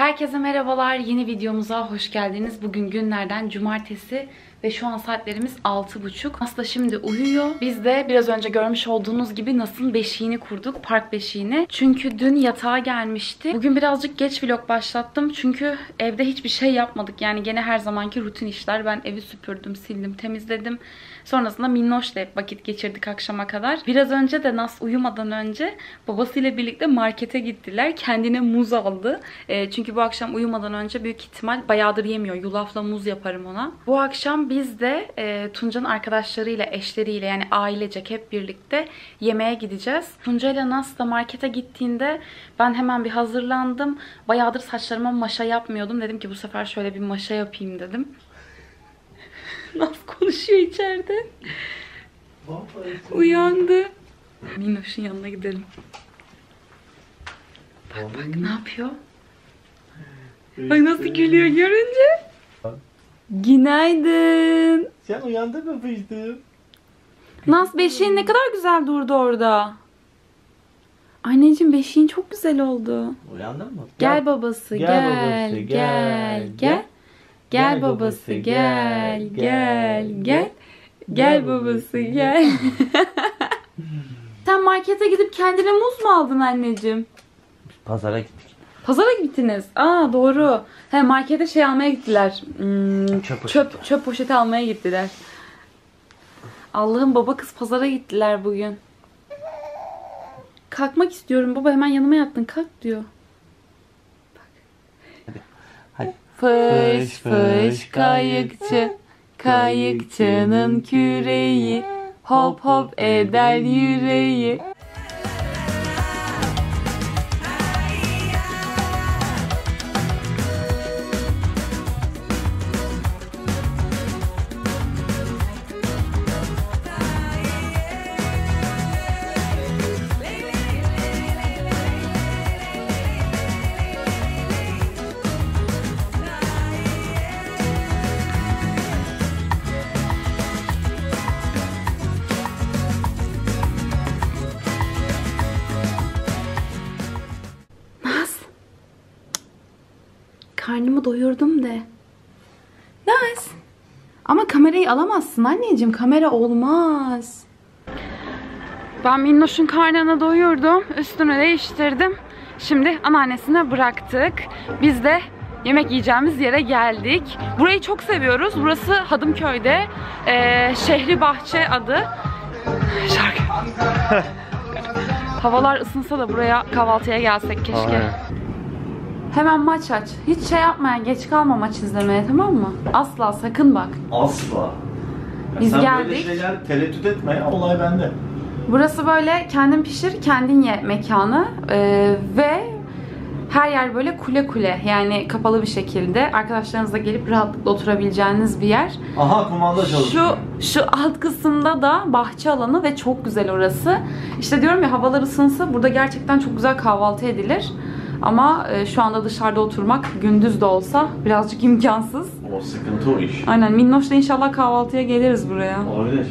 Herkese merhabalar. Yeni videomuza hoş geldiniz. Bugün günlerden cumartesi ve şu an saatlerimiz 6.30. Aslı şimdi uyuyor. Biz de biraz önce görmüş olduğunuz gibi Nas'ın beşiğini kurduk. Park beşiğini. Çünkü dün yatağa gelmişti. Bugün birazcık geç vlog başlattım. Çünkü evde hiçbir şey yapmadık. Yani gene her zamanki rutin işler. Ben evi süpürdüm, sildim, temizledim. Sonrasında Minnoş'la hep vakit geçirdik akşama kadar. Biraz önce de Nas uyumadan önce babasıyla birlikte markete gittiler. Kendine muz aldı. Çünkü bu akşam uyumadan önce büyük ihtimal bayağıdır yemiyor. Yulafla muz yaparım ona. Bu akşam biz de Tunca'nın arkadaşlarıyla, eşleriyle yani ailecek hep birlikte yemeğe gideceğiz. Tunca ile Nas da markete gittiğinde ben hemen bir hazırlandım. Bayağıdır saçlarıma maşa yapmıyordum. Dedim ki bu sefer şöyle bir maşa yapayım dedim. Nas konuşuyor içeride. Uyandı. Minnoş'un yanına gidelim. Bak ne yapıyor? Bak nasıl gülüyor görünce. Günaydın. Sen uyandın mı fıstığım? Nas beşiğin ne kadar güzel durdu orada. Anneciğim beşiğin çok güzel oldu. Uyandın mı? Gel babası gel. babası, Gel. Gel babası gel. Gel babası gel. Sen markete gidip kendine muz mu aldın anneciğim? Pazara gittik. Pazara gittiniz. Aa doğru. He markete şey almaya gittiler. Çöp poşeti almaya gittiler. Allah'ım baba kız pazara gittiler bugün. Kalkmak istiyorum baba, hemen yanıma yattın, kalk diyor. Hadi. Fış fış kayıkçı, kayıkçının küreği, hop hop eder yüreği. Karnımı doyurdum de. Naz. Ama kamerayı alamazsın anneciğim. Kamera olmaz. Ben Minnoş'un karnını doyurdum. Üstünü değiştirdim. Şimdi anneannesine bıraktık. Biz de yemek yiyeceğimiz yere geldik. Burayı çok seviyoruz. Burası Hadımköy'de. Şehribahçe adı. Şarkı. Havalar ısınsa da buraya kahvaltıya gelsek keşke. Hemen maç aç. Hiç şey yapma, geç kalma maç izlemeye, tamam mı? Asla, sakın bak. Asla. Biz sen geldik. Böyle şeyler tereddüt etme ya, olay bende. Burası böyle kendin pişir, kendin ye mekanı. Ve her yer böyle kule kule. Yani kapalı bir şekilde. Arkadaşlarınızla gelip rahatlıkla oturabileceğiniz bir yer. Aha kumanda çalışıyor. Şu alt kısımda da bahçe alanı ve çok güzel orası. İşte diyorum ya, havalar ısınsa burada gerçekten çok güzel kahvaltı edilir. Ama şu anda dışarıda oturmak gündüz de olsa birazcık imkansız. O sıkıntı o iş. Aynen, Minnoş'la inşallah kahvaltıya geliriz buraya. Olabilir.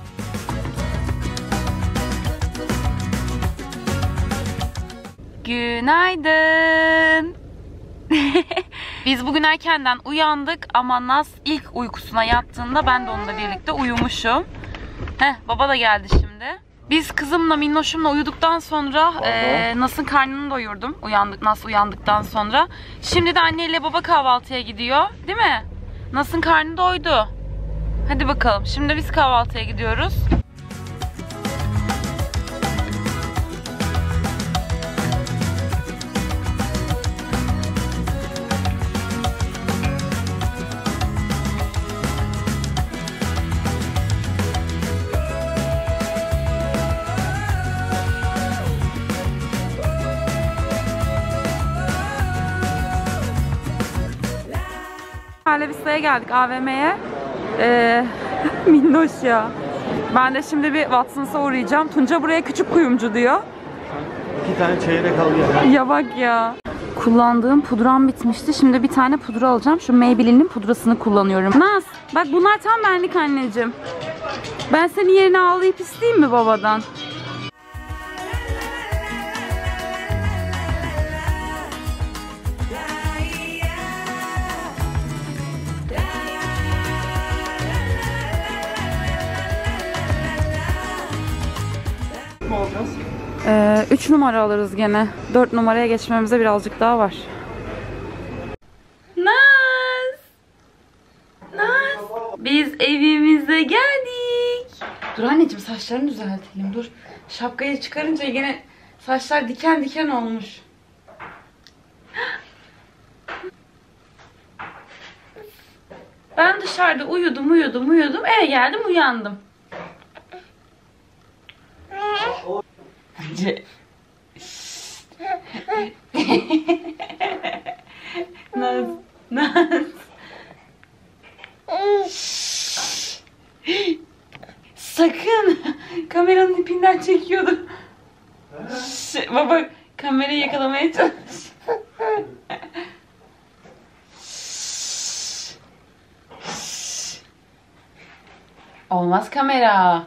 Günaydın. Biz bugün erkenden uyandık ama Nas ilk uykusuna yattığında ben de onunla birlikte uyumuşum. Baba da geldi şimdi. Biz kızımla Minnoş'umla uyuduktan sonra Nas'ın karnını doyurdum. Nas uyandıktan sonra. Şimdi de anneyle baba kahvaltıya gidiyor. Değil mi? Nas'ın karnı doydu. Hadi bakalım. Şimdi biz kahvaltıya gidiyoruz. Vista'ya geldik, AVM'ye. Minnoş ya. Ben de şimdi bir Watson's'a uğrayacağım. Tunca buraya küçük kuyumcu diyor. 2 tane çeyrek al ya. Ya bak ya. Kullandığım pudram bitmişti. Şimdi bir tane pudra alacağım. Şu Maybelline'in pudrasını kullanıyorum. Naz, bak bunlar tam benlik anneciğim. Ben senin yerine ağlayıp isteyeyim mi babadan? 3 numara alırız gene. 4 numaraya geçmemize birazcık daha var. Naz! Naz! Biz evimize geldik. Dur anneciğim, saçlarını düzeltelim. Dur. Şapkayı çıkarınca yine saçlar diken diken olmuş. Ben dışarıda uyudum. Eve geldim, uyandım. Naz. Naz. Sakın. Kameranın ipinden çekiyordum. Baba kamerayı yakalamaya çalış. Olmaz kamera.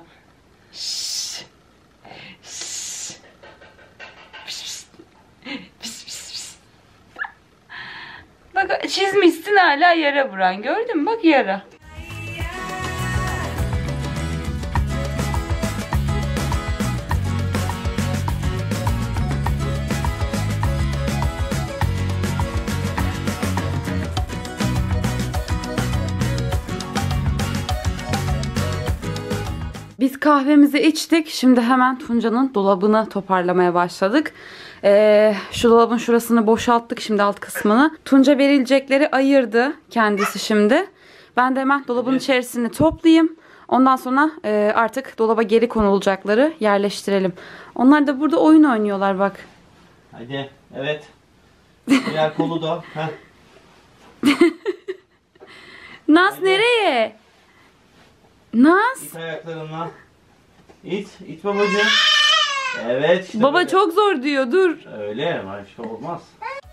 Bak çizmişsin, hala yara buran. Gördün mü? Bak yara. Biz kahvemizi içtik. Şimdi hemen Tunca'nın dolabını toparlamaya başladık. Şu dolabın şurasını boşalttık, şimdi alt kısmını. Tunca verilecekleri ayırdı kendisi şimdi. Ben de hemen dolabın içerisini toplayayım. Ondan sonra artık dolaba geri konulacakları yerleştirelim. Onlar da burada oyun oynuyorlar bak. Hadi. Evet. Diğer kolu da. Naz hadi. Nereye? Naz. İt ayaklarınla. İt babacığım. Evet işte baba böyle. Çok zor diyor, dur. Öyle mi? İşte olmaz.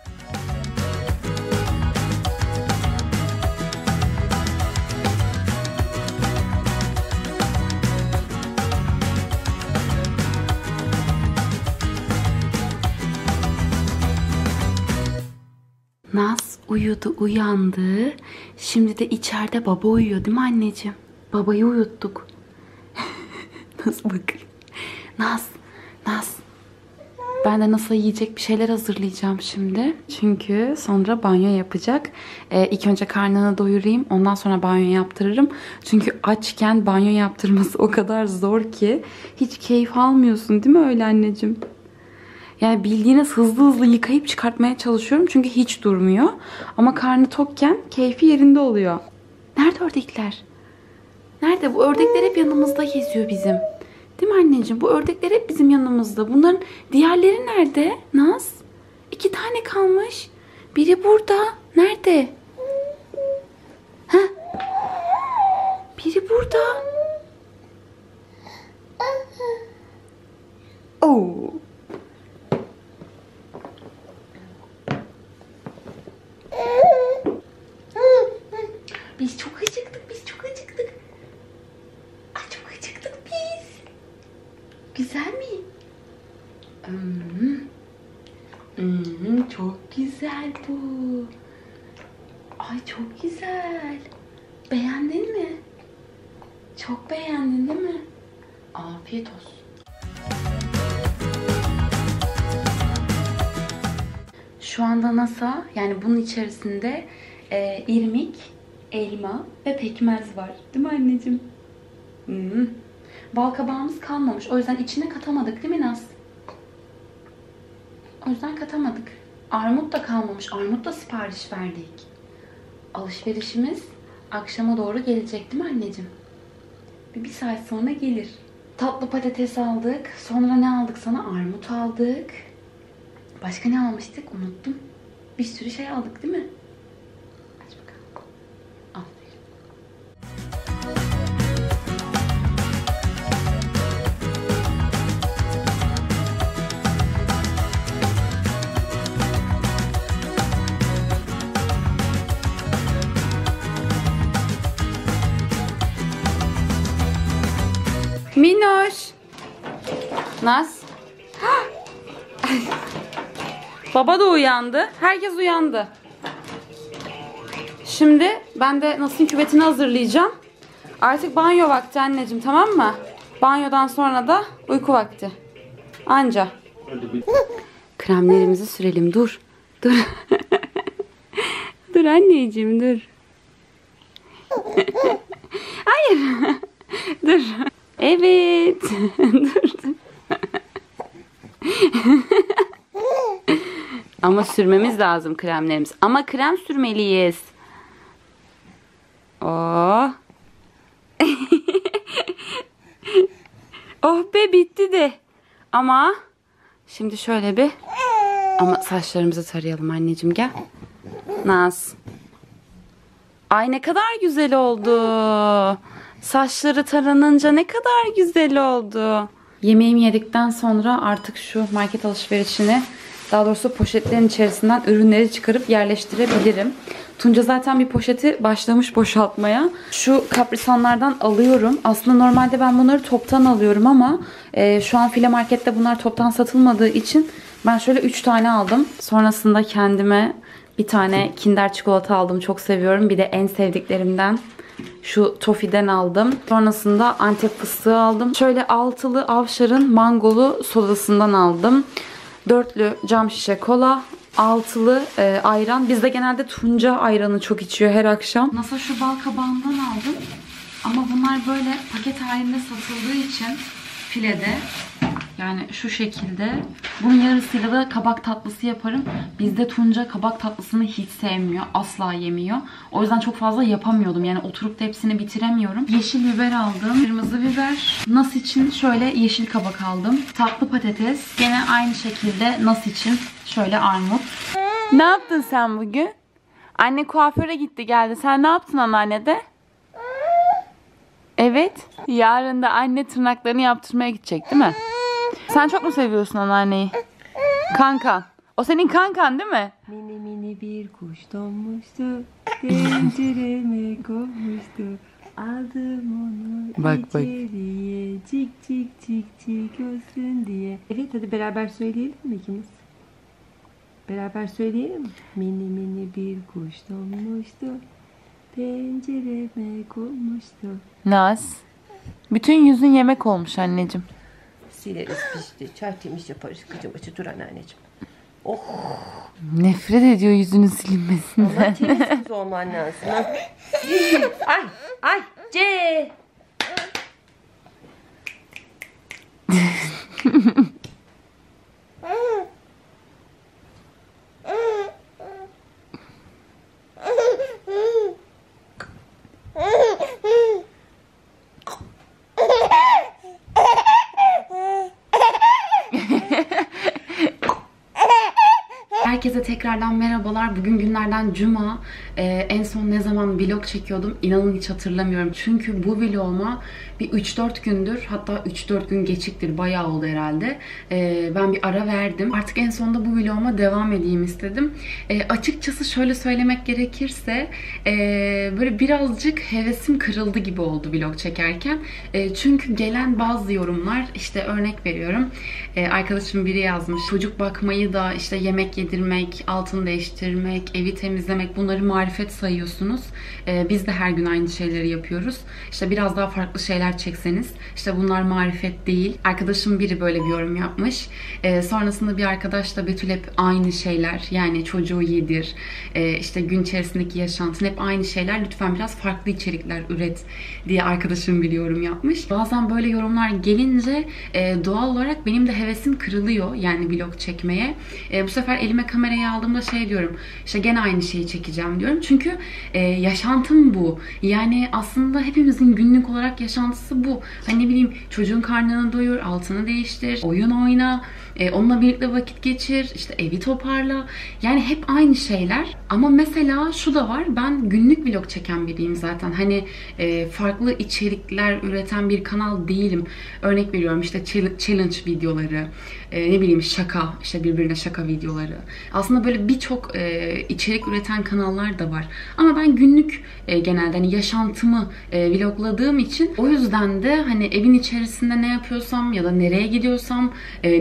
Naz uyudu, uyandı. Şimdi de içeride baba uyuyor değil mi anneciğim? Babayı uyuttuk. Nasıl bakıyor? Naz. Ben de nasıl yiyecek bir şeyler hazırlayacağım şimdi. Çünkü sonra banyo yapacak. İlk önce karnını doyurayım. Ondan sonra banyo yaptırırım. Çünkü açken banyo yaptırması o kadar zor ki. Hiç keyif almıyorsun değil mi öyle anneciğim? Yani bildiğiniz hızlı yıkayıp çıkartmaya çalışıyorum. Çünkü hiç durmuyor. Ama karnı tokken keyfi yerinde oluyor. Nerede ördekler? Nerede? Bu ördekler hep yanımızda geziyor bizim. Değil mi anneciğim? Bu ördekler hep bizim yanımızda. Bunların diğerleri nerede? Naz? 2 tane kalmış. Biri burada. Nerede? Heh. Biri burada. Oo. Biz çok acıktık. Ay çok acıktık biz. Güzel mi? Çok güzel bu. Ay çok güzel. Beğendin mi? Çok beğendin değil mi? Afiyet olsun. Şu anda NASA, yani bunun içerisinde irmik, elma ve pekmez var. Değil mi anneciğim? Bal kabağımız kalmamış. O yüzden içine katamadık değil mi Naz? O yüzden katamadık. Armut da kalmamış. Armut da sipariş verdik. Alışverişimiz akşama doğru gelecek değil mi anneciğim? Bir saat sonra gelir. Tatlı patates aldık. Sonra ne aldık sana? Armut aldık. Başka ne almıştık? Unuttum. Bir sürü şey aldık değil mi? Aç bakalım. Aferin. Minoş. Naz. Baba da uyandı. Herkes uyandı. Şimdi ben de Nas'ın küvetini hazırlayacağım. Artık banyo vakti anneciğim, tamam mı? Banyodan sonra da uyku vakti. Anca. Kremlerimizi sürelim. Dur. Dur. Dur anneciğim dur. Hayır. Dur. Evet. Dur. Ama sürmemiz lazım kremlerimiz. Ama krem sürmeliyiz. Oh. Oh be bitti de. Ama şimdi şöyle bir ama saçlarımızı tarayalım anneciğim gel. Naz. Ay ne kadar güzel oldu. Saçları taranınca ne kadar güzel oldu. Yemeğimi yedikten sonra artık şu market alışverişini, daha doğrusu poşetlerin içerisinden ürünleri çıkarıp yerleştirebilirim. Tunca zaten bir poşeti başlamış boşaltmaya. Şu kaprisanlardan alıyorum. Aslında normalde ben bunları toptan alıyorum ama şu an File Market'te bunlar toptan satılmadığı için ben şöyle 3 tane aldım. Sonrasında kendime bir tane Kinder çikolata aldım. Çok seviyorum. Bir de en sevdiklerimden şu Toffee'den aldım. Sonrasında Antep fıstığı aldım. Şöyle altılı Avşar'ın mangolu sodasından aldım. Dörtlü cam şişe kola. Altılı ayran. Bizde genelde Tunca ayranı çok içiyor her akşam. Nasıl şu bal kabağından aldım. Ama bunlar böyle paket halinde satıldığı için File'de, yani şu şekilde. Bunun yarısıyla da kabak tatlısı yaparım. Bizde Tunca kabak tatlısını hiç sevmiyor. Asla yemiyor. O yüzden çok fazla yapamıyordum. Yani oturup da hepsini bitiremiyorum. Yeşil biber aldım. Kırmızı biber. Nas için şöyle yeşil kabak aldım. Tatlı patates. Gene aynı şekilde Nas için şöyle armut. Ne yaptın sen bugün? Anne kuaföre gitti geldi. Sen ne yaptın anneannede? Evet. Yarın da anne tırnaklarını yaptırmaya gidecek değil mi? Sen çok mu seviyorsun anneanneyi? Kankan. O senin kankan değil mi? Mini mini bir kuş donmuştu. Pencereme konmuştu. Aldım onu Bak. içeriye. Cik cik cik cik olsun diye. Evet hadi beraber söyleyelim mi ikimiz? Beraber söyleyelim mi? Mini mini bir kuş donmuştu. Pencereme konmuştu. Naz. Bütün yüzün yemek olmuş anneciğim. Sileriz pişti. Tertemiz yaparız. Kıcım açı dur anneanneciğim. Oh. Nefret ediyor yüzünün silinmesinden. Ama temiz kız olman lazım. Ha? Ay ay C. Herkese tekrardan merhabalar. Bugün günlerden cuma. En son ne zaman vlog çekiyordum inanın hiç hatırlamıyorum. Çünkü bu vloguma bir 3-4 gündür, hatta 3-4 gün geçiktir, bayağı oldu herhalde. Ben bir ara verdim. Artık en sonunda bu vloguma devam edeyim istedim. Açıkçası şöyle söylemek gerekirse böyle birazcık hevesim kırıldı gibi oldu vlog çekerken. Çünkü gelen bazı yorumlar, işte örnek veriyorum. Arkadaşım biri yazmış. Çocuk bakmayı da işte yemek yedirmek, altını değiştirmek, evi temizlemek, bunları marifet sayıyorsunuz. Biz de her gün aynı şeyleri yapıyoruz. İşte biraz daha farklı şeyler çekseniz, işte bunlar marifet değil. Arkadaşım biri böyle bir yorum yapmış. Sonrasında bir arkadaş da Betül hep aynı şeyler, yani çocuğu yedir, işte gün içerisindeki yaşantın hep aynı şeyler, lütfen biraz farklı içerikler üret diye arkadaşım bir yorum yapmış. Bazen böyle yorumlar gelince doğal olarak benim de hevesim kırılıyor, yani vlog çekmeye. Bu sefer elime kamerayı aldığımda şey diyorum, işte gene aynı şeyi çekeceğim diyorum. Çünkü yaşantım bu. Yani aslında hepimizin günlük olarak yaşantısı bu. Hani ne bileyim, çocuğun karnını doyur, altını değiştir, oyun oyna, onunla birlikte vakit geçir, işte evi toparla. Yani hep aynı şeyler. Ama mesela şu da var, ben günlük vlog çeken biriyim zaten. Hani farklı içerikler üreten bir kanal değilim. Örnek veriyorum, işte challenge videoları, ne bileyim şaka, işte birbirine şaka videoları. Aslında böyle birçok içerik üreten kanallar da var. Ama ben günlük genelde hani yaşantımı vlogladığım için, o yüzden de hani evin içerisinde ne yapıyorsam ya da nereye gidiyorsam, neler yapıyorsam,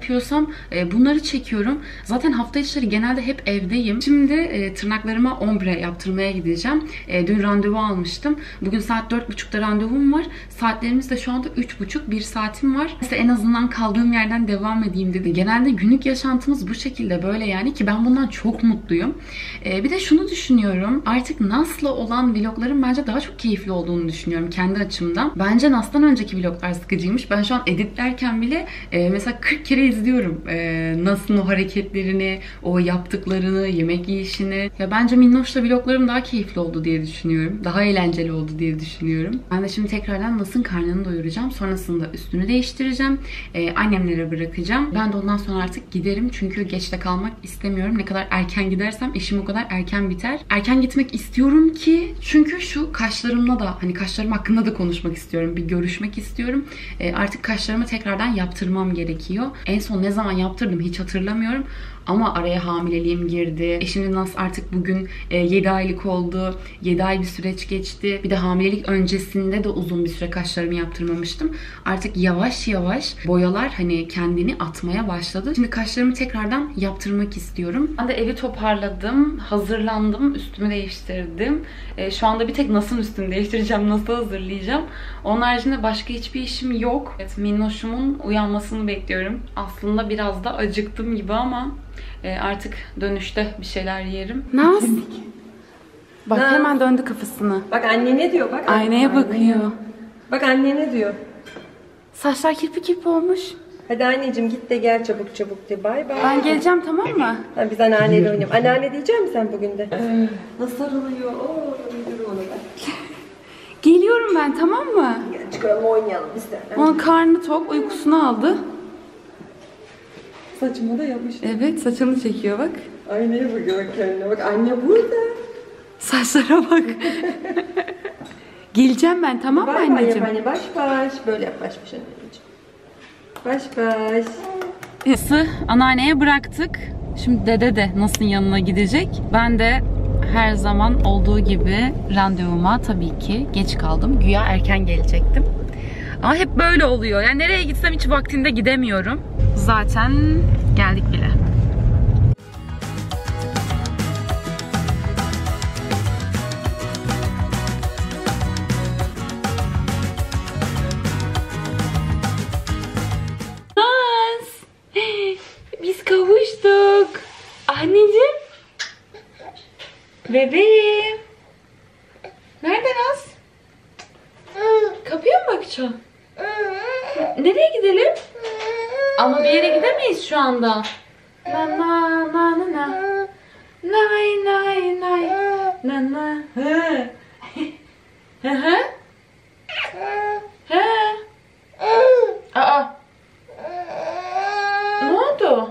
yapıyorsam bunları çekiyorum. Zaten hafta içleri genelde hep evdeyim. Şimdi tırnaklarıma ombre yaptırmaya gideceğim. Dün randevu almıştım. Bugün saat 4.30'da randevum var. Saatlerimiz de şu anda 3.30. 1 saatim var. İşte en azından kaldığım yerden devam edeyim dedi. Genelde günlük yaşantımız bu şekilde böyle yani ki ben bundan çok mutluyum. Bir de şunu düşünüyorum. Artık Nas'la olan vlogların bence daha çok keyifli olduğunu düşünüyorum kendi açımdan. Bence Nas'tan önceki vloglar sıkıcıymış. Ben şu an editlerken bile mesela 40 kere izliyorum Nas'ın o hareketlerini, o yaptıklarını, yemek yiyişini. Ya bence Minnoş'la vloglarım daha keyifli oldu diye düşünüyorum. Daha eğlenceli oldu diye düşünüyorum. Ben de şimdi tekrardan Nas'ın karnını doyuracağım. Sonrasında üstünü değiştireceğim. Annemlere bırakacağım. Ben de ondan sonra artık giderim. Çünkü geçte kalmak istemiyorum. Ne kadar erken gidersem işim o kadar erken biter. Erken gitmek istiyorum ki çünkü şu kaşlarımla da hani kaşlarım hakkında da konuşmak istiyorum. Bir görüşmek istiyorum. Artık kaşlarımı tekrardan yaptırmam gerekiyor. En son ne zaman yaptırdım hiç hatırlamıyorum. Ama araya hamileliğim girdi. Şimdi Nas artık bugün 7 aylık oldu. 7 ay bir süreç geçti. Bir de hamilelik öncesinde de uzun bir süre kaşlarımı yaptırmamıştım. Artık yavaş yavaş boyalar hani kendini atmaya başladı. Şimdi kaşlarımı tekrardan yaptırmak istiyorum. Ben de evi toparladım. Hazırlandım. Üstümü değiştirdim. Şu anda bir tek Nas'ın üstünü değiştireceğim. Nas'ı hazırlayacağım. Onun haricinde başka hiçbir işim yok. Evet, Minnoş'umun uyanmasını bekliyorum. Aslında biraz da acıktım gibi ama artık dönüşte bir şeyler yerim. Naz. Bak Naz. hemen döndü kafasını. Bak anne ne diyor? Bak Aynaya bakıyor. Bak anne ne diyor? Saçlar kirpi kirpi olmuş. Hadi anneciğim git de gel çabuk çabuk de. Bay bay. Ben geleceğim tamam mı? Ha, biz anneanneyle oynayalım. Anneanne diyecek misin sen bugün de? Nasıl sarılıyor? Oo, dur onu ben. Geliyorum ben tamam mı? Gel çıkalım oynayalım biz de. Onun karnı tok, uykusunu aldı. Saçımı da yapmış. Evet, saçını çekiyor bak. Aynaya bakıyor bak kendine. Bak anne burada. Saçlara bak. Geleceğim ben tamam mı Bay bay yap anneciğim? anne. Baş baş. Böyle yap baş baş anneciğim. Baş baş. Nas'ı anneanneye bıraktık. Şimdi dede de Nas'ın yanına gidecek. Ben de her zaman olduğu gibi randevuma tabii ki geç kaldım. Güya erken gelecektim. Ama hep böyle oluyor. Yani nereye gitsem hiç vaktinde gidemiyorum. Zaten geldik bile. Naz! Biz kavuştuk. Anneciğim. Bebeğim. Nerede Naz? Kapıya mı bakacağım? Nereye gidelim? Ama bir yere gidemeyiz şu anda. Na na na na na. Nay nay nay. Na na. He. He he. He. Aa. Ne oldu?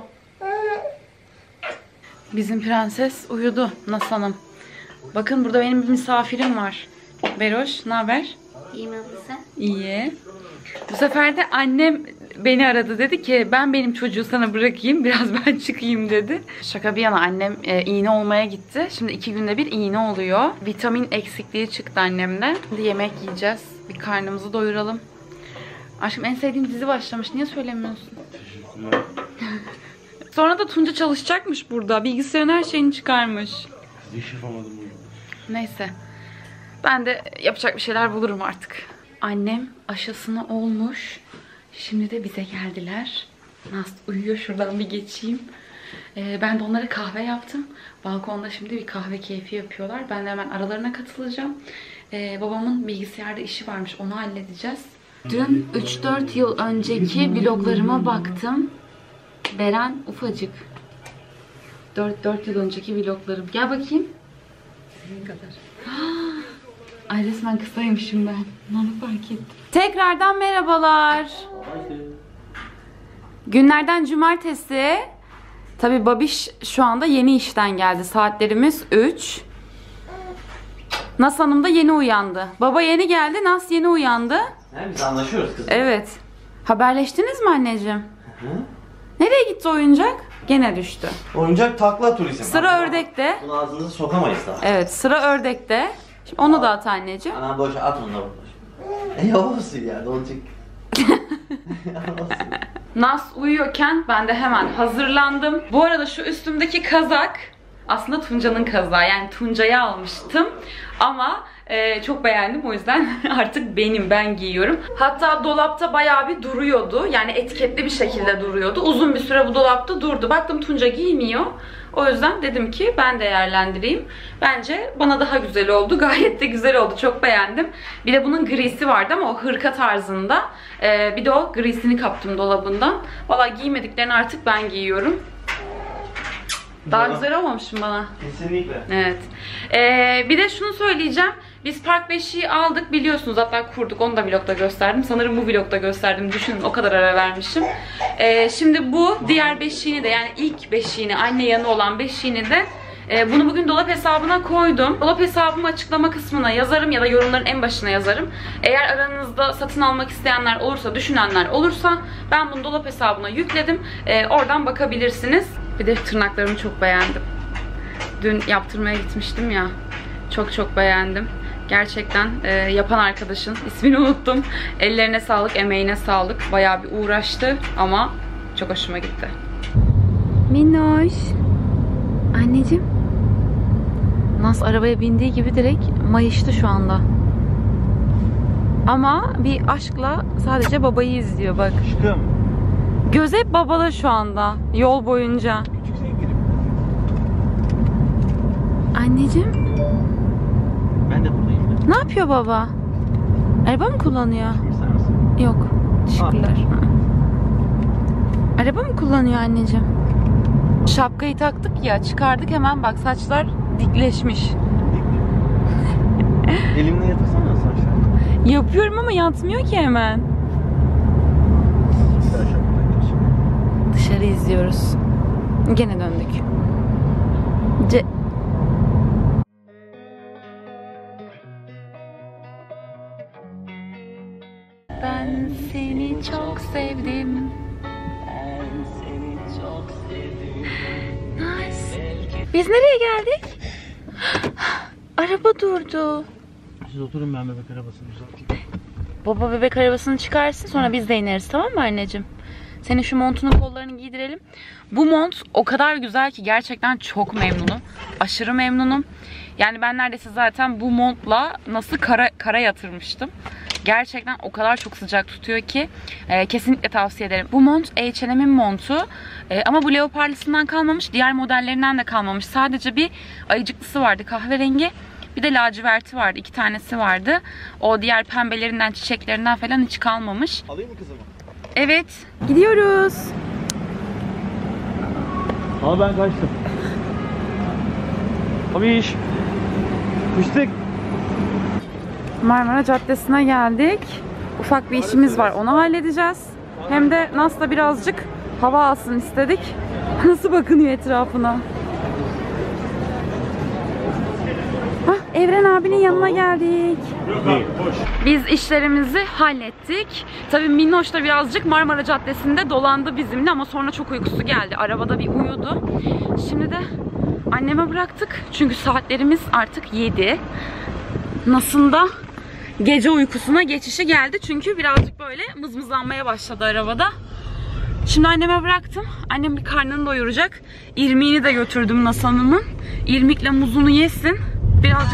Bizim prenses uyudu Nas Hanım. Bakın burada benim bir misafirim var. Beroş, ne haber? İyiyim abla sen? İyi. Bu sefer de annem beni aradı. Dedi ki ben benim çocuğu sana bırakayım. Biraz ben çıkayım dedi. Şaka bir yana annem iğne olmaya gitti. Şimdi 2 günde bir iğne oluyor. Vitamin eksikliği çıktı annemde. Şimdi yemek yiyeceğiz. Bir karnımızı doyuralım. Aşkım en sevdiğim dizi başlamış. Niye söylemiyorsun? Sonra da Tunca çalışacakmış burada. Bilgisayarın her şeyini çıkarmış. Hiç yapamadım bunu. Neyse. Ben de yapacak bir şeyler bulurum artık. Annem aşısını olmuş. Şimdi de bize geldiler. Naz uyuyor. Şuradan bir geçeyim. Ben de onlara kahve yaptım. Balkonda şimdi bir kahve keyfi yapıyorlar. Ben de hemen aralarına katılacağım. Babamın bilgisayarda işi varmış. Onu halledeceğiz. Dün 3-4 yıl önceki vloglarıma baktım. Beren ufacık. 4 yıl önceki vloglarım. Gel bakayım. Senin kadar. Ay resmen kısaymışım ben. Onu fark ettim. Tekrardan merhabalar. Günlerden cumartesi. Tabii Babiş şu anda yeni işten geldi. Saatlerimiz 3. Nas Hanım da yeni uyandı. Baba yeni geldi, Nas yeni uyandı. Biz anlaşıyoruz kızım. Evet. Haberleştiniz mi anneciğim? Hı? Nereye gitti oyuncak? Gene düştü. Oyuncak takla turizm. Sıra ördekte. Bunu ağzınıza sokamayız daha. Evet, sıra ördekte. Şimdi onu da at anneciğim. Ana boş at onu da boş. Yavaşsın ya, ne olacak? Yavaşsın. Naz uyuyorken ben de hemen hazırlandım. Bu arada şu üstümdeki kazak aslında Tunca'nın kazağı. Yani Tunca'ya almıştım. Ama çok beğendim. O yüzden artık ben giyiyorum. Hatta dolapta bayağı bir duruyordu. Yani etiketli bir şekilde duruyordu. Uzun bir süre bu dolapta durdu. Baktım Tunca giymiyor. O yüzden dedim ki ben değerlendireyim. Bence bana daha güzel oldu. Gayet de güzel oldu. Çok beğendim. Bir de bunun grisi vardı ama o hırka tarzında. Bir de o grisini kaptım dolabından. Vallahi giymediklerini artık ben giyiyorum. Daha güzel olmamış mı bana? Kesinlikle. Evet. Bir de şunu söyleyeceğim. Biz park beşiği aldık biliyorsunuz. Hatta kurduk. Onu da vlogda gösterdim. Sanırım bu vlogda gösterdim. Düşünün o kadar ara vermişim. Şimdi bu diğer beşiğini de yani ilk beşiğini anne yanı olan beşiğini de bunu bugün dolap hesabına koydum. Dolap hesabımı açıklama kısmına yazarım ya da yorumların en başına yazarım. Eğer aranızda satın almak isteyenler olursa, düşünenler olursa ben bunu dolap hesabına yükledim. Oradan bakabilirsiniz. Bir de tırnaklarımı çok beğendim. Dün yaptırmaya gitmiştim ya. Çok beğendim. Gerçekten yapan arkadaşın ismini unuttum. Ellerine sağlık, emeğine sağlık. Bayağı bir uğraştı ama çok hoşuma gitti. Minnoş. Anneciğim. Naz arabaya bindiği gibi direkt mayıştı şu anda. Ama bir aşkla sadece babayı izliyor bak. Aşkım. Göz hep babada şu anda. Yol boyunca. Küçük sevgilim. Anneciğim. Ben de buradayım. Ne yapıyor baba? Araba mı kullanıyor? İster misin? Yok. Teşekkürler. Araba mı kullanıyor anneciğim? Şapkayı taktık ya, çıkardık hemen bak saçlar dikleşmiş. Elimle yatırsana saçlarını. Yapıyorum ama yatmıyor ki hemen. Dışarı izliyoruz. Gene döndük. Ben seni çok sevdim. Nice. Biz nereye geldik? Araba durdu. Siz oturun, ben bebek arabasını düzelteyim. Baba bebek arabasını çıkarsın, sonra biz de ineriz, tamam mı anneciğim? Senin şu montunun kollarını giydirelim. Bu mont o kadar güzel ki gerçekten çok memnunum. Aşırı memnunum. Yani ben neredeyse zaten bu montla nasıl kara yatırmıştım. Gerçekten o kadar çok sıcak tutuyor ki kesinlikle tavsiye ederim. Bu mont H&M'in montu ama bu leoparlısından kalmamış, diğer modellerinden de kalmamış. Sadece bir ayıcıklısı vardı kahverengi, bir de laciverti vardı, 2 tanesi vardı. O diğer pembelerinden, çiçeklerinden falan hiç kalmamış. Alayım mı kızımı? Evet, gidiyoruz. Ama ben kaçtım. Abi iş. Fıştık. Marmara Caddesi'ne geldik. Ufak bir işimiz var, onu halledeceğiz. Hem de Nas'la birazcık hava alsın istedik. Nasıl bakınıyor etrafına? Hah, Evren abinin yanına geldik. Biz işlerimizi hallettik. Tabii Minnoş da birazcık Marmara Caddesi'nde dolandı bizimle ama sonra çok uykusu geldi. Arabada bir uyudu. Şimdi de anneme bıraktık. Çünkü saatlerimiz artık 7. Nasıl da gece uykusuna geçişi geldi. Çünkü birazcık böyle mızmızlanmaya başladı arabada. Şimdi anneme bıraktım. Annem bir karnını doyuracak. İrmiğini de götürdüm Nas Hanım'ın. İrmikle muzunu yesin. Birazcık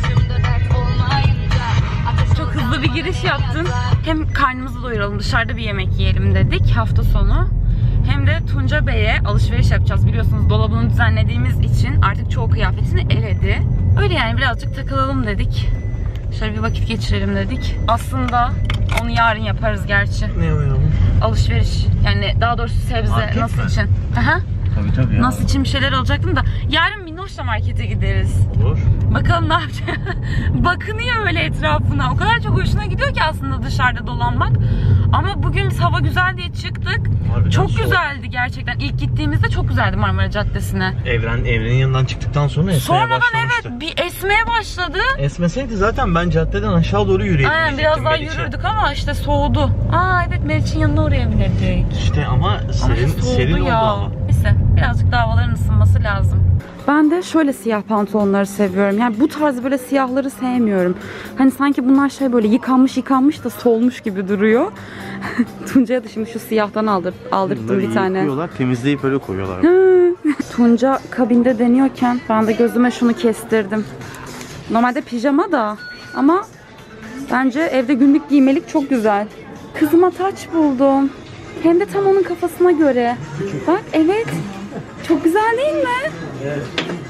çok hızlı bir giriş yaptın. Hem karnımızı doyuralım, dışarıda bir yemek yiyelim dedik hafta sonu. Hem de Tunca Bey'e alışveriş yapacağız. Biliyorsunuz dolabını düzenlediğimiz için artık çoğu kıyafetini eledi. Öyle yani birazcık takılalım dedik. Şöyle bir vakit geçirelim dedik. Aslında onu yarın yaparız gerçi. Ne yapalım? Alışveriş. Yani daha doğrusu sebze Market nasıl mi? için? Aha. Tabii ya. Nasıl için bir şeyler alacaktım da. Yarın Minnoş'la markete gideriz. Olur. Bakalım ne yapacak. Bakınıyor öyle etrafına. O kadar çok hoşuna gidiyor ki aslında dışarıda dolanmak. Ama bugün biz hava güzel diye çıktık. Harbiden çok soğuk. güzeldi gerçekten. İlk gittiğimizde çok güzeldi Marmara Caddesi'ne. Evrenin yanından çıktıktan sonra esmeye Sonradan başlamıştı. evet bir esmeye başladı. Esmeseydi zaten ben caddeden aşağı doğru yürüyebilirdim. Aynen biraz daha Meriç'e. yürürdük ama işte soğudu. Aa evet Meriç'in yanına uğrayabilirdik. İşte ama Ama serin soğudu oldu ya. ama. Neyse birazcık daha havaların ısınması lazım. Ben de şöyle siyah pantolonları seviyorum. Yani bu tarz böyle siyahları sevmiyorum. Hani sanki bunlar şey böyle yıkanmış da solmuş gibi duruyor. Tunca'ya da şimdi şu siyahtan aldırttım bir tane. Yıkıyorlar, temizleyip öyle koyuyorlar. Tunca kabinde deniyorken ben de gözüme şunu kestirdim. Normalde pijama da ama bence evde günlük giymelik çok güzel. Kızıma taç buldum. Hem de tam onun kafasına göre. Bak evet. Çok güzel değil mi? Evet.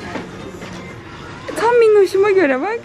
Tam minnoşuma göre bak.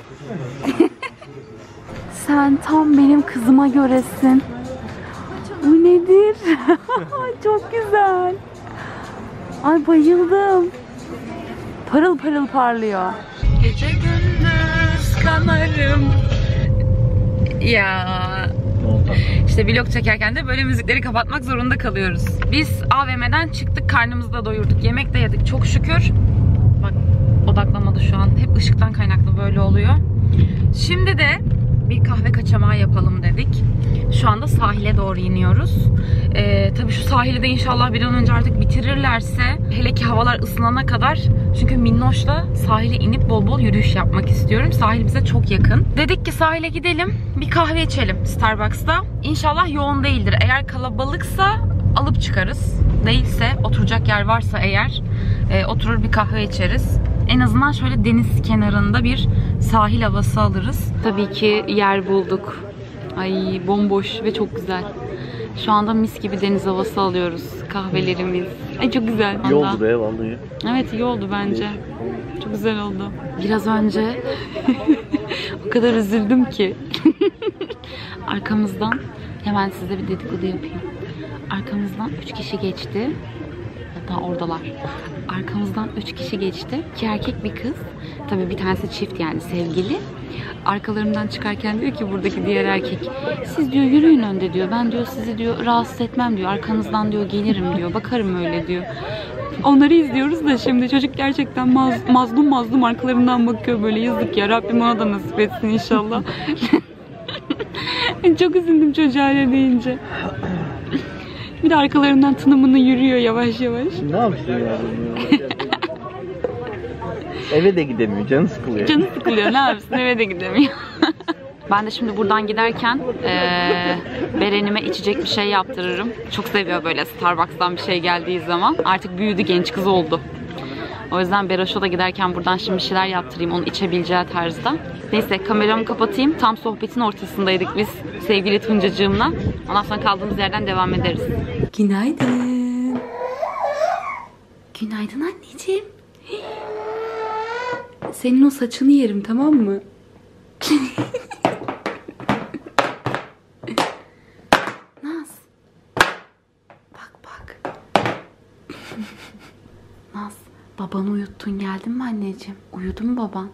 Sen tam benim kızıma göresin. Bu nedir? Çok güzel. Ay bayıldım. Parıl parıl parlıyor. Gece gündüz kanarım. Ya. İşte vlog çekerken de böyle müzikleri kapatmak zorunda kalıyoruz. Biz AVM'den çıktık, karnımızı da doyurduk. Yemek de yedik çok şükür. Bak odaklamadı şu an. Hep ışıktan kaynaklı böyle oluyor. Şimdi de bir kahve kaçamağı yapalım dedik. Şu anda sahile doğru iniyoruz. Tabii şu sahili de inşallah bir an önce artık bitirirlerse, hele ki havalar ısınana kadar, çünkü Minnoş'la sahile inip bol bol yürüyüş yapmak istiyorum. Sahil bize çok yakın. Dedik ki sahile gidelim, bir kahve içelim Starbucks'ta. İnşallah yoğun değildir. Eğer kalabalıksa alıp çıkarız. Değilse, oturacak yer varsa eğer oturur bir kahve içeriz. En azından şöyle deniz kenarında bir sahil havası alırız. Tabii ki yer bulduk. Ay bomboş ve çok güzel. Şu anda mis gibi deniz havası alıyoruz. Kahvelerimiz. Ay çok güzel. İyi oldu be vallahi. Evet iyi oldu bence. Çok güzel oldu. Biraz önce o kadar üzüldüm ki. Arkamızdan hemen size bir dedikodu yapayım. Arkamızdan 3 kişi geçti. Hatta oradalar. Arkamızdan 3 kişi geçti. 2 erkek bir kız. Tabii bir tanesi çift yani sevgili. Arkalarından çıkarken diyor ki buradaki diğer erkek, siz diyor yürüyün önde diyor. Ben diyor sizi diyor rahatsız etmem diyor. Arkanızdan diyor gelirim diyor. Bakarım öyle diyor. Onları izliyoruz da şimdi çocuk gerçekten mazlum arkalarından bakıyor böyle, yazık ya, Rabbim ona da nasip etsin inşallah. Çok üzüldüm çocuğa öyle deyince. Bir de arkalarından tınımını yürüyor yavaş yavaş. Ne yapsın ya? Eve de gidemiyor, canı sıkılıyor. Canı sıkılıyor, ne yapsın, eve de gidemiyor. Ben de şimdi buradan giderken Beren'ime içecek bir şey yaptırırım. Çok seviyor böyle Starbucks'tan bir şey geldiği zaman. Artık büyüdü, genç kız oldu. O yüzden Beroş'a da giderken buradan şimdi bir şeyler yaptırayım, onu içebileceği tarzda. Neyse kameramı kapatayım. Tam sohbetin ortasındaydık biz sevgili Tuncacığımla. Ondan sonra kaldığımız yerden devam ederiz. Günaydın. Günaydın anneciğim. Senin o saçını yerim, tamam mı? Naz. Bak. Naz, babanı uyuttun, geldin mi anneciğim? Uyudu mu baban?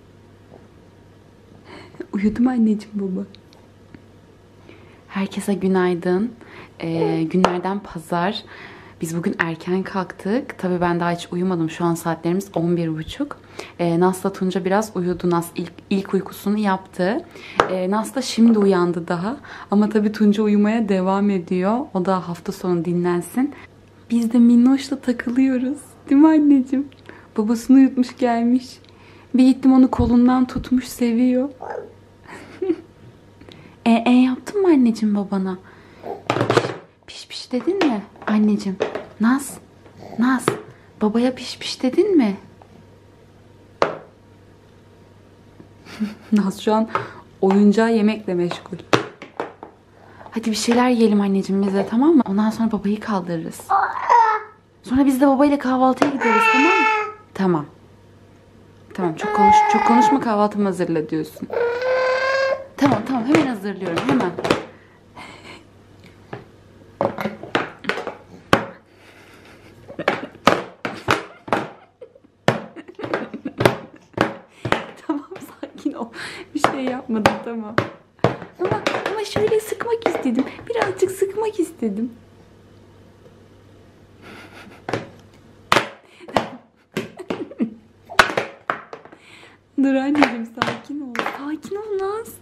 Uyudu mu anneciğim baba? Herkese günaydın. Günlerden pazar. Biz bugün erken kalktık. Tabii ben daha hiç uyumadım. Şu an saatlerimiz 11.30. Nas'la Tunca biraz uyudu. Nas ilk uykusunu yaptı. Nas da şimdi uyandı daha. Ama tabii Tunca uyumaya devam ediyor. O da hafta sonu dinlensin. Biz de Minnoş'la takılıyoruz. Değil mi anneciğim? Babasını uyutmuş gelmiş. Bir gittim onu kolundan tutmuş, seviyor. Yaptın mı anneciğim babana? Piş dedin mi anneciğim? Naz babaya piş dedin mi? Naz şu an oyuncağı yemekle meşgul. Hadi bir şeyler yiyelim anneciğim bize, tamam mı? Ondan sonra babayı kaldırırız. Sonra biz de babayla kahvaltıya gideriz, tamam mı? Tamam çok konuşma, kahvaltımı hazırla diyorsun. Tamam hemen hazırlıyorum hemen. Tamam sakin ol. Bir şey yapmadım, tamam. Ama şöyle sıkmak istedim. Birazcık sıkmak istedim. Dur anneciğim, sakin ol. Sakin ol Naz.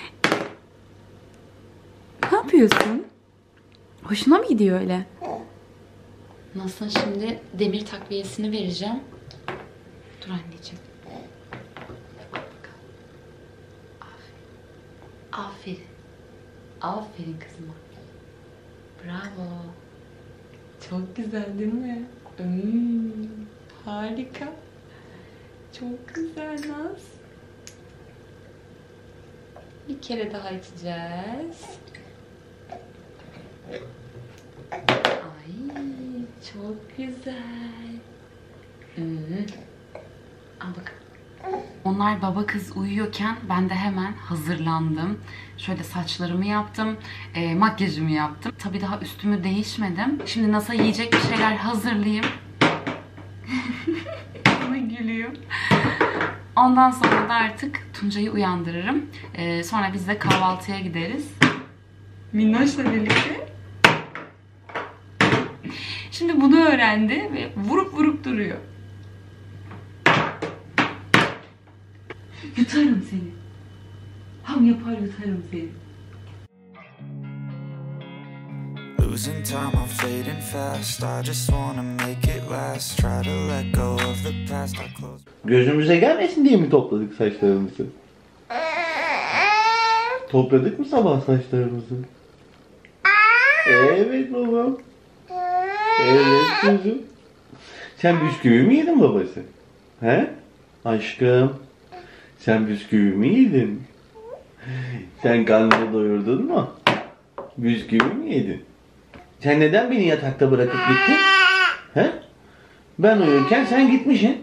Ne yapıyorsun? Hoşuna mı gidiyor öyle? Nasıl şimdi demir takviyesini vereceğim. Dur anneciğim. Aferin. Aferin kızıma. Bravo. Çok güzel değil mi? Harika. Çok güzel Naz. Bir kere daha içeceğiz. Ay çok güzel. Al bakalım. Onlar baba kız uyuyorken ben de hemen hazırlandım. Şöyle saçlarımı yaptım, makyajımı yaptım. Tabii daha üstümü değişmedim. Şimdi NASA yiyecek bir şeyler hazırlayayım. Bana gülüyor. Ondan sonra da artık Tuncay'ı uyandırırım. Sonra biz de kahvaltıya gideriz. Minnoş'la birlikte. Şimdi bunu öğrendi ve vurup vurup duruyor. Yutarım seni. Ham yapar yutarım seni. Losing time, I'm fading fast. I just wanna make it last. Try to let go of the past. I close. Gözümüze gelmesin diye mi topladık saçlarımızı? Topladık mı sabah saçlarımızı? Evet babam. Evet kızım. Sen bisküvi mi yedin babası? He? Aşkım. Sen bisküvi mi yedin? Sen karnını doyurdun mu? Bisküvi mi yedin? Sen neden beni yatakta bırakıp gittin? He? Ben uyurken sen gitmişsin.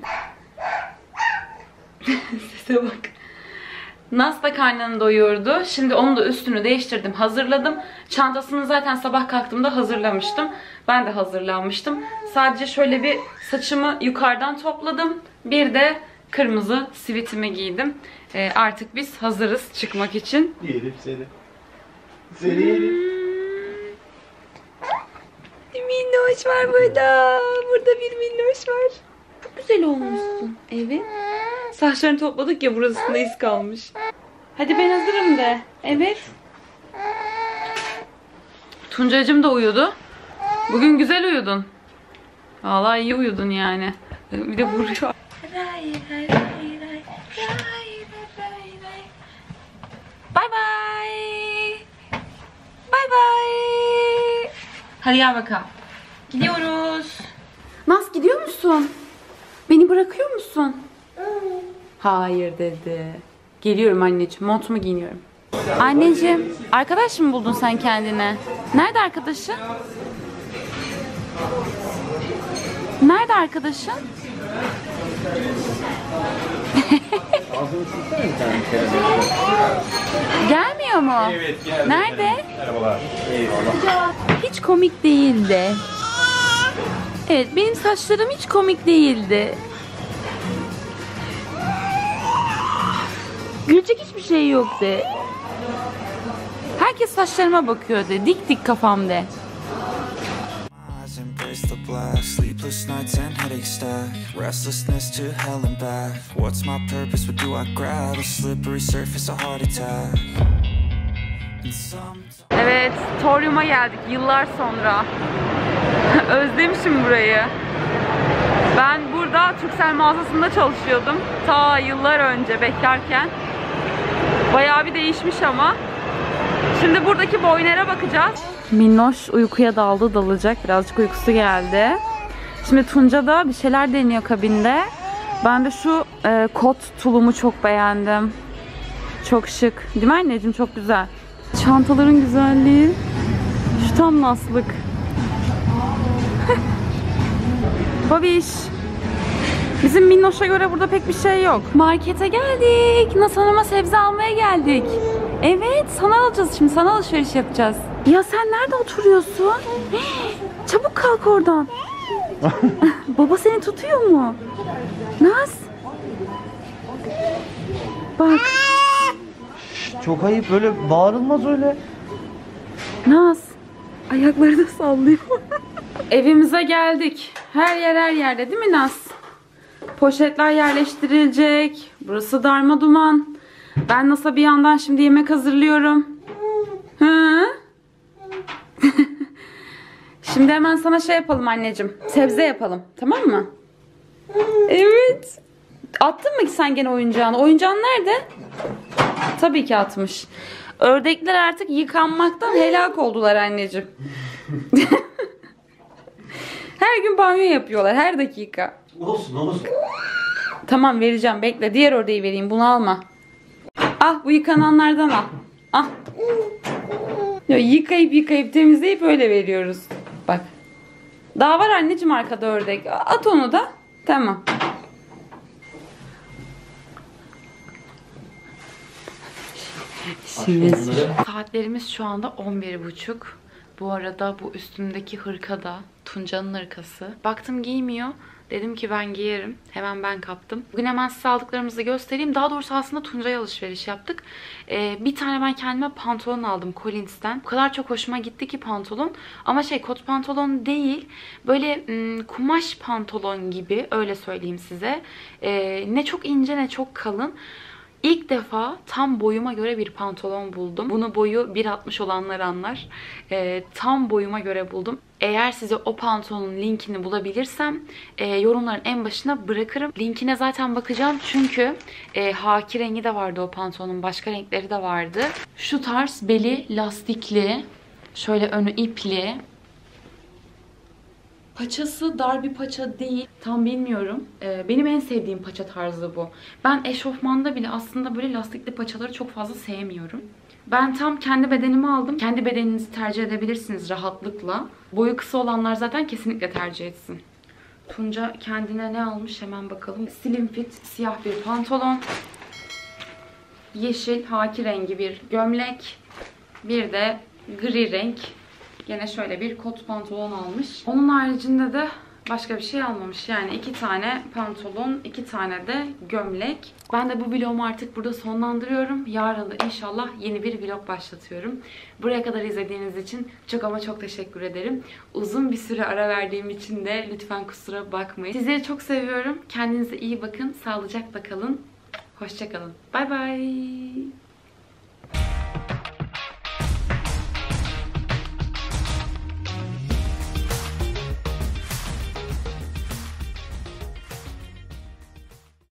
Sese bak. Naz da karnını doyurdu. Şimdi onu da üstünü değiştirdim, hazırladım. Çantasını zaten sabah kalktığımda hazırlamıştım. Ben de hazırlanmıştım. Sadece şöyle bir saçımı yukarıdan topladım. Bir de kırmızı sivitimi giydim. Artık biz hazırız çıkmak için. Yerim seni. Seni yerim. Bir minnoş var burada. Burada bir minnoş var. Çok güzel olmuşsun. Evet. Saçlarını topladık ya, burasında iz kalmış. Hadi ben hazırım de. Evet. Tuncacığım da uyudu. Bugün güzel uyudun. Vallahi iyi uyudun yani. Bir de vuruyor. Bye bye. Bye bye. Hadi gel bakalım. Gidiyoruz. Naz gidiyor musun? Beni bırakıyor musun? Hayır dedi. Geliyorum anneciğim. Montumu giyiniyorum. Anneciğim, arkadaş mı buldun sen kendine? Nerede arkadaşın? Nerede arkadaşın? Ağzını silsene bir tane kelebek. Gelmiyor mu? Evet geldim. Nerede? Merhabalar. Eyvallah. Hiç komik değildi. Evet, benim saçlarım hiç komik değildi. Gülecek hiçbir şey yok de. Herkes saçlarıma bakıyor de. Dik dik kafam de. Eyes embrace the black. Sleepless nights and headaches stack. Restlessness to hell and back. What's my purpose? What do I grab? A slippery surface, a heart attack. And sometimes Evet, Torium'a geldik yıllar sonra. Özlemişim burayı. Ben burada Turkcell mağazasında çalışıyordum. Ta yıllar önce beklerken. Bayağı bir değişmiş ama. Şimdi buradaki boynere bakacağız. Minnoş uykuya daldı, dalacak. Birazcık uykusu geldi. Şimdi Tunca da bir şeyler deniyor kabinde. Ben de şu kot tulumu çok beğendim. Çok şık. Değil mi anneciğim? Çok güzel. Çantaların güzelliği. Şu tam naslık. Babiş. Bizim Minnoş'a göre burada pek bir şey yok. Markete geldik. Naz Hanım'a sebze almaya geldik. Evet, sana alacağız şimdi. Sana alışveriş yapacağız. Ya sen nerede oturuyorsun? Çabuk kalk oradan. Baba seni tutuyor mu? Naz. Bak. Çok ayıp, böyle bağırılmaz öyle. Naz. Ayakları da sallıyor. Evimize geldik. Her yer her yerde değil mi Naz? Poşetler yerleştirilecek. Burası darma duman. Ben Naz'a bir yandan şimdi yemek hazırlıyorum. Hı? Şimdi hemen sana şey yapalım anneciğim. Sebze yapalım. Tamam mı? Evet. Attın mı ki sen gene oyuncağını? Oyuncağın nerede? Tabii ki atmış. Ördekler artık yıkanmaktan helak oldular anneciğim. Her gün banyo yapıyorlar. Her dakika. Olsun. Tamam vereceğim. Bekle. Diğer ördeği vereyim. Bunu alma. Ah bu yıkananlardan al. Ah. Ya, yıkayıp temizleyip öyle veriyoruz. Bak. Daha var anneciğim arkada ördek. At onu da. Tamam. Saatlerimiz şu anda 11.30. Bu arada bu üstümdeki hırka da Tunca'nın hırkası. Baktım giymiyor. Dedim ki ben giyerim. Hemen ben kaptım. Bugün hemen size aldıklarımızı göstereyim. Daha doğrusu aslında Tunca'ya alışveriş yaptık. Bir tane ben kendime pantolon aldım Collins'ten. O kadar çok hoşuma gitti ki pantolon. Ama kot pantolon değil. Böyle kumaş pantolon gibi, öyle söyleyeyim size. Ne çok ince ne çok kalın. İlk defa tam boyuma göre bir pantolon buldum. Bunu boyu 1.60 olanlar anlar. Tam boyuma göre buldum. Eğer size o pantolonun linkini bulabilirsem yorumların en başına bırakırım. Linkine zaten bakacağım çünkü haki rengi de vardı o pantolonun. Başka renkleri de vardı. Şu tarz beli lastikli. Şöyle önü ipli. Paçası dar bir paça değil. Tam bilmiyorum. Benim en sevdiğim paça tarzı bu. Ben eşofmanda bile aslında böyle lastikli paçaları çok fazla sevmiyorum. Ben tam kendi bedenimi aldım. Kendi bedeninizi tercih edebilirsiniz rahatlıkla. Boyu kısa olanlar zaten kesinlikle tercih etsin. Tunca kendine ne almış hemen bakalım. Slim fit siyah bir pantolon. Yeşil haki rengi bir gömlek. Bir de gri renk. Gene şöyle bir kot pantolon almış. Onun haricinde de başka bir şey almamış. Yani 2 tane pantolon, 2 tane de gömlek. Ben de bu vlogumu artık burada sonlandırıyorum. Yarın da inşallah yeni bir vlog başlatıyorum. Buraya kadar izlediğiniz için çok ama çok teşekkür ederim. Uzun bir süre ara verdiğim için de lütfen kusura bakmayın. Sizleri çok seviyorum. Kendinize iyi bakın. Sağlıcakla kalın. Hoşça kalın. Bay bay.